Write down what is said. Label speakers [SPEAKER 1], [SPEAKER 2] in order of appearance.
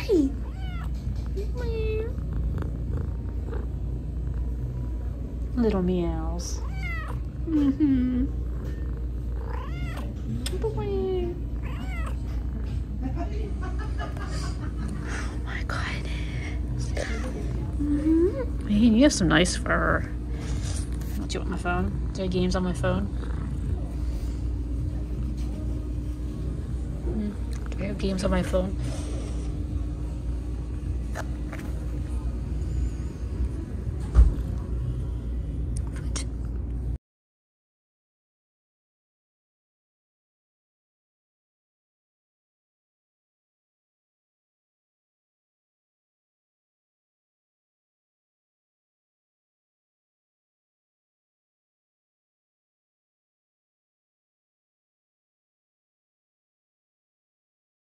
[SPEAKER 1] boy.
[SPEAKER 2] Little meows. Boy. Oh my goodness. Man, you have some nice fur. What, you want my phone? Do I have games on my phone? Do I have games on my phone?